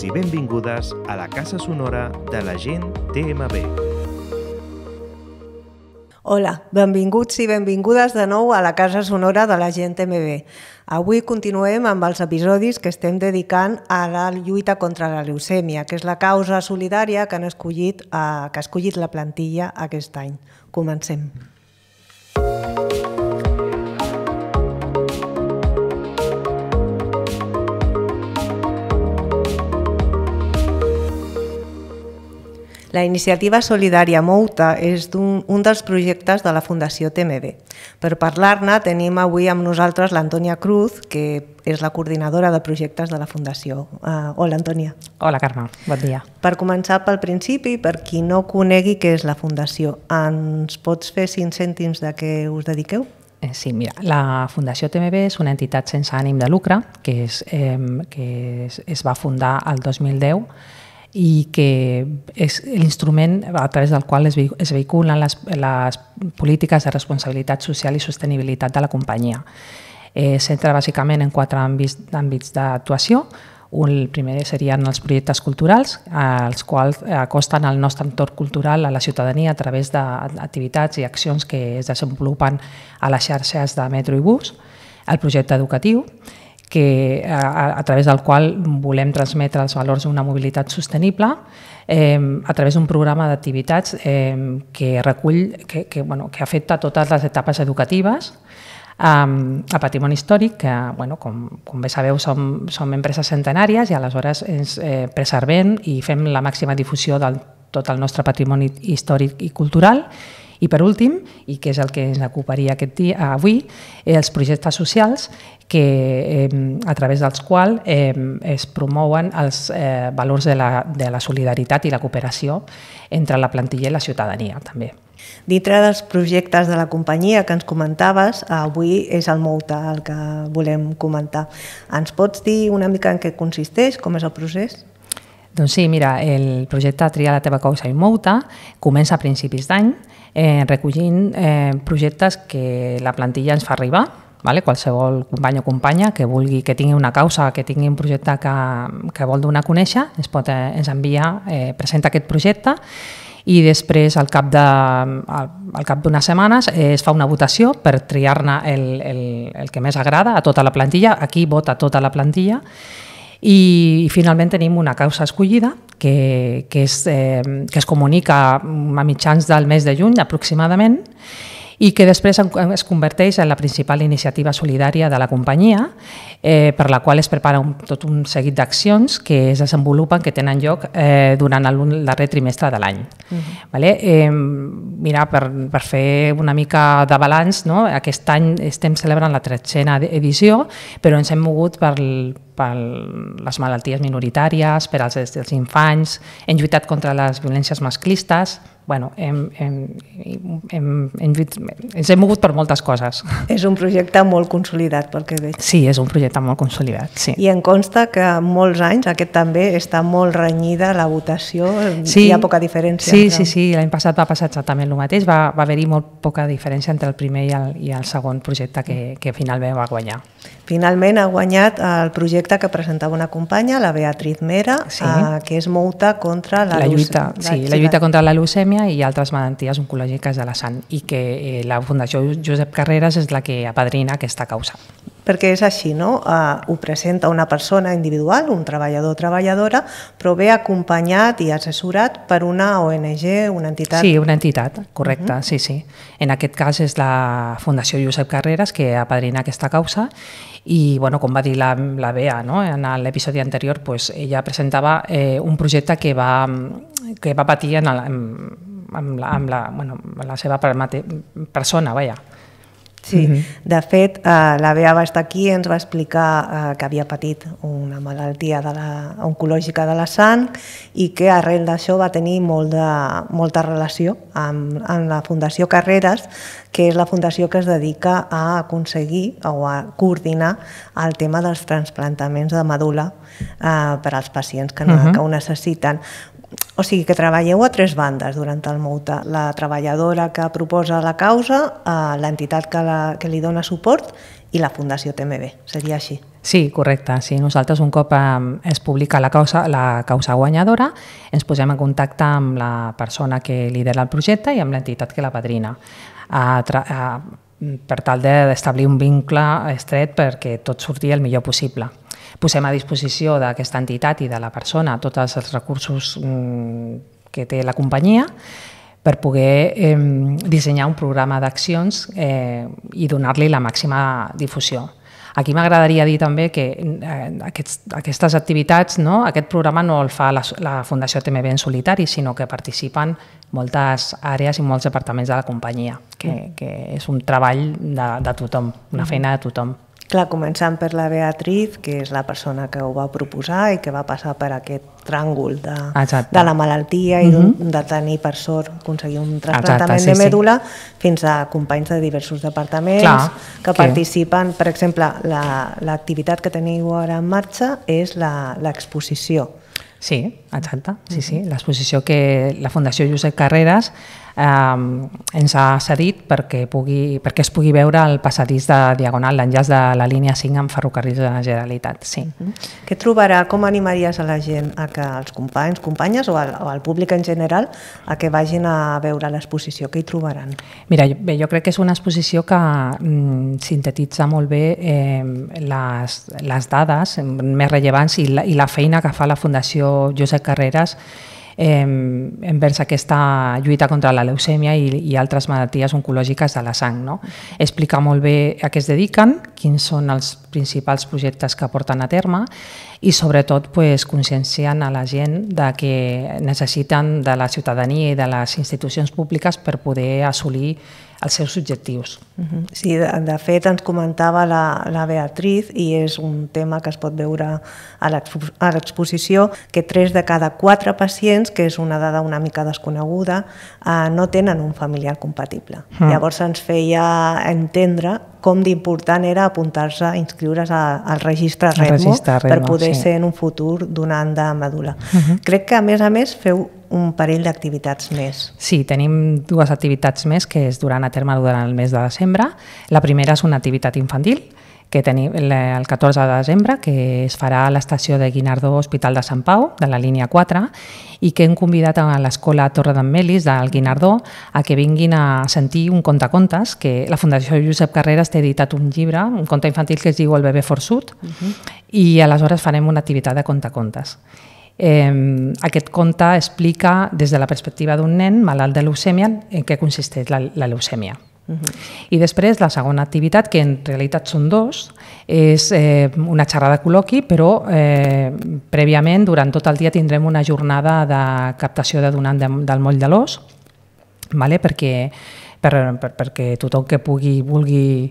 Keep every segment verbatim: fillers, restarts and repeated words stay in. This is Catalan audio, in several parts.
i benvingudes a la Casa Sonora de la gent T M B. Hola, benvinguts i benvingudes de nou a la Casa Sonora de la gent T M B. Avui continuem amb els episodis que estem dedicant a la lluita contra la leucèmia, que és la causa solidària que, han escollit, eh, que ha escollit la plantilla aquest any. Comencem. La iniciativa solidària Mouta és un, un dels projectes de la Fundació T M B. Per parlar-ne tenim avui amb nosaltres l'Antònia Cruz, que és la coordinadora de projectes de la Fundació. Uh, hola, Antònia. Hola, Carme. Bon dia. Per començar pel principi, per qui no conegui què és la Fundació, ens pots fer cinc cèntims de què us dediqueu? Sí, mira, la Fundació T M B és una entitat sense ànim de lucre que, és, eh, que es, es va fundar el dos mil deu i que és l'instrument a través del qual es vehiculen les, les polítiques de responsabilitat social i sostenibilitat de la companyia. Eh, Centra bàsicament en quatre àmbits, àmbits d'actuació. El primer serien els projectes culturals, els quals acosten el nostre entorn cultural a la ciutadania a través d'activitats i accions que es desenvolupen a les xarxes de metro i bus. El projecte educatiu, que, a, a través del qual volem transmetre els valors d'una mobilitat sostenible eh, a través d'un programa d'activitats eh, que recull, que, que, bueno, que afecta totes les etapes educatives. Um, el patrimoni històric, que bueno, com, com bé sabeu som, som empreses centenàries i aleshores ens eh, preservem i fem la màxima difusió de tot el nostre patrimoni històric i cultural. I per últim, i que és el que ens ocuparia aquest dia, avui, els projectes socials que, eh, a través dels quals eh, es promouen els eh, valors de la, de la solidaritat i la cooperació entre la plantilla i la ciutadania, també. Dintre dels projectes de la companyia que ens comentaves, avui és el Mouta el que volem comentar. Ens pots dir una mica en què consisteix, com és el procés? Doncs sí, mira, el projecte Tria la teva causa i Mouta comença a principis d'any eh, recollint eh, projectes que la plantilla ens fa arribar. Vale? Qualsevol company o companya que vulgui, que tingui una causa, que tingui un projecte que, que vol donar a conèixer, ens, pot, eh, ens envia, eh, presenta aquest projecte i després, al cap de, al, al cap d'unes setmanes, eh, es fa una votació per triar-ne el, el, el que més agrada a tota la plantilla. Aquí vota tota la plantilla. I, i finalment tenim una causa escollida que, que, és, eh, que es comunica a mitjans del mes de juny aproximadament i que després es converteix en la principal iniciativa solidària de la companyia, eh, per la qual es prepara un, tot un seguit d'accions que es desenvolupen, que tenen lloc eh, durant el darrer trimestre de l'any. Uh-huh. Vale? eh, mira, per, per fer una mica de balanç, no? Aquest any estem celebrant la tretzena edició, però ens hem mogut per, per les malalties minoritàries, per als, els infants, hem lluitat contra les violències masclistes. Bueno, hem, hem, hem, hem, ens hem mogut per moltes coses. És un projecte molt consolidat, pel que veig. Sí, és un projecte molt consolidat, sí. I em consta que molts anys, aquest també, està molt renyida la votació, sí, hi ha poca diferència. Sí, entre... sí, sí, l'any passat va passar exactament el mateix, va, va haver-hi molt poca diferència entre el primer i el, i el segon projecte que, que finalment va guanyar. Finalment ha guanyat el projecte que presentava una companya, la Beatriz Mera, sí. eh, que és Mouta contra la, la lluita, la, sí, la lluita contra la leucèmia i altres malalties oncològiques de la sang, i que eh, la Fundació Josep Carreras és la que apadrina aquesta causa. Perquè és així, no? Uh, ho presenta una persona individual, un treballador o treballadora, però ve acompanyat i assessorat per una O N G, una entitat... Sí, una entitat, correcte, uh-huh. sí, sí. En aquest cas és la Fundació Josep Carreras que apadrina aquesta causa i, bueno, com va dir la, la Bea, no? En l'episodi anterior, pues, ella presentava eh, un projecte que va, que va patir en el, amb, la, amb, la, bueno, la seva persona, vaja. Sí, uh-huh. De fet, eh, la Bea va estar aquí i ens va explicar eh, que havia patit una malaltia de la, oncològica de la sang i que arrel d'això va tenir molt de, molta relació amb, amb la Fundació Carreras, que és la fundació que es dedica a aconseguir o a coordinar el tema dels trasplantaments de medul·la eh, per als pacients que, uh-huh. que ho necessiten. O sigui que treballeu a tres bandes durant el Mouta. La treballadora que proposa la causa, l'entitat que, la, que li dona suport i la Fundació T M B. Seria així. Sí, correcte. Sí. Nosaltres un cop es publica la causa, la causa guanyadora, ens posem en contacte amb la persona que lidera el projecte i amb l'entitat que la padrina, a, a, per tal d'establir un vincle estret perquè tot surti el millor possible. Posem a disposició d'aquesta entitat i de la persona tots els recursos que té la companyia per poder eh, dissenyar un programa d'accions eh, i donar-li la màxima difusió. Aquí m'agradaria dir també que eh, aquests, aquestes activitats, no, aquest programa no el fa la, la Fundació T M B en solitari, sinó que participen moltes àrees i molts departaments de la companyia, que, que és un treball de, de tothom, una feina de tothom. Clar, començant per la Beatriz, que és la persona que ho va proposar i que va passar per aquest tràngol de, de la malaltia i uh-huh. de tenir, per sort, aconseguir un trasplantament sí, de mèdula, sí. fins a companys de diversos departaments Clar, que, que participen. Per exemple, l'activitat la, que teniu ara en marxa és l'exposició. Sí, exacte. Sí, sí. L'exposició que la Fundació Josep Carreras eh, ens ha cedit perquè, pugui, perquè es pugui veure el passadís de Diagonal, l'enllaç de la línia cinc amb Ferrocarrils de la Generalitat. Sí. Què trobarà? Com animaries a la gent, a que els companys, companyes o al, o al públic en general a que vagin a veure l'exposició? Què hi trobaran? Mira, bé, jo crec que és una exposició que mm, sintetitza molt bé eh, les, les dades més rellevants i la, i la feina que fa la Fundació Josep Carreras eh, envers aquesta lluita contra la leucèmia i, i altres malalties oncològiques de la sang. No? Explica molt bé a què es dediquen, quins són els principals projectes que porten a terme i sobretot pues, conscienciant a la gent de que necessiten de la ciutadania i de les institucions públiques per poder assolir els seus objectius. Sí, de, de fet ens comentava la, la Beatriz i és un tema que es pot veure a l'exposició, que tres de cada quatre pacients, que és una dada una mica desconeguda, eh, no tenen un familiar compatible. Mm. Llavors ens feia entendre com d'important era apuntar-se a inscriure's al registre REDMO per poder sí. ser en un futur donant de mèdula. Uh-huh. Crec que a més a més feu un parell d'activitats més. Sí, tenim dues activitats més que es duran a terme durant el mes de desembre. La primera és una activitat infantil que tenim el catorze de desembre, que es farà a l'estació de Guinardó Hospital de Sant Pau, de la línia quatre, i que hem convidat a l'Escola Torre d'en Melis del Guinardó a que vinguin a sentir un contacontes, que la Fundació Josep Carreras té editat un llibre, un conte infantil que es diu El bebè forçut, uh-huh. i aleshores farem una activitat de contacontes. Eh, aquest conte explica des de la perspectiva d'un nen malalt de leucèmia en què consisteix la, la leucèmia. Uh-huh. I després la segona activitat, que en realitat són dos, és eh, una xerrada col·loqui, però eh, prèviament durant tot el dia tindrem una jornada de captació de donant de, del moll de l'os, vale? perquè, per, per, perquè tothom que pugui, vulgui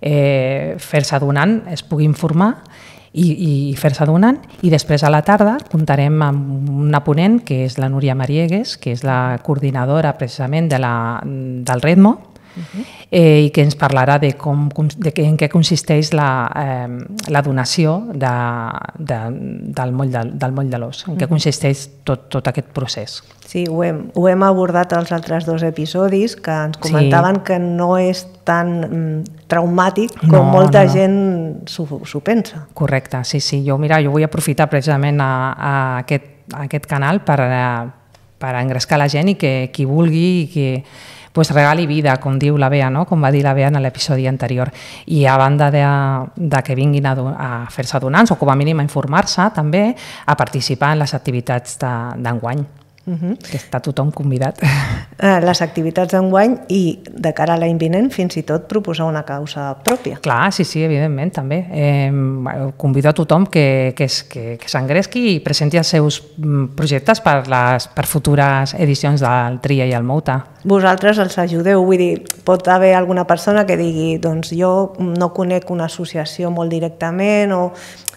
eh, fer-se donant es pugui informar i, i fer-se donant, i després a la tarda comptarem amb una ponent que és la Núria Mariegues, que és la coordinadora precisament de la, del REDMO, Uh-huh. eh, i que ens parlarà de, com, de que, en què consisteix la, eh, la donació de, de, del moll de, del moll de l'os, en què consisteix tot, tot aquest procés. Sí, ho hem, ho hem abordat als altres dos episodis, que ens comentaven sí. que no és tan mm, traumàtic com no, molta no, no. gent s'ho pensa. Correcte, sí, sí. Jo, mira, jo vull aprofitar precisament a, a, aquest, a aquest canal per, a, per engrescar la gent i que qui vulgui i que pues regali vida, com diu la Bea, no? Com va dir la Bea en l'episodi anterior. I a banda de, de que vinguin a, a fer-se donants, o com a mínim a informar-se, també a participar en les activitats d'enguany. Uh-huh. Que està tothom convidat. Les activitats d'enguany i de cara a l'any vinent fins i tot proposar una causa pròpia. Clar, sí, sí, evidentment, també. Eh, convido a tothom que, que, que, que s'engresqui i presenti els seus projectes per, les, per futures edicions del Tria i el Mouta. Vosaltres els ajudeu, vull dir, pot haver alguna persona que digui doncs jo no conec una associació molt directament o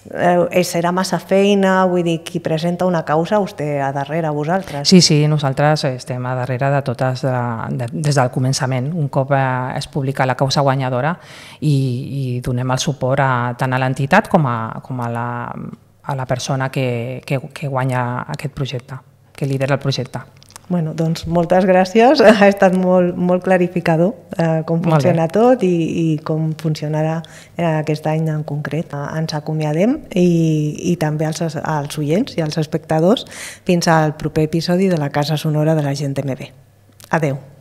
eh, serà massa feina, vull dir, qui presenta una causa us té a darrere vosaltres. Sí, sí, nosaltres estem a darrere de totes de, de, des del començament. Un cop eh, es publica la causa guanyadora i, i donem el suport a, tant a l'entitat com, a, com a, la, a la persona que, que, que guanya aquest projecte, que lidera el projecte. Bueno, doncs moltes gràcies, ha estat molt, molt clarificador eh, com funciona tot i, i com funcionarà eh, aquest any en concret. Eh, ens acomiadem i, i també als, als oients i als espectadors fins al proper episodi de la Casa Sonora de la Gent M B. Adeu.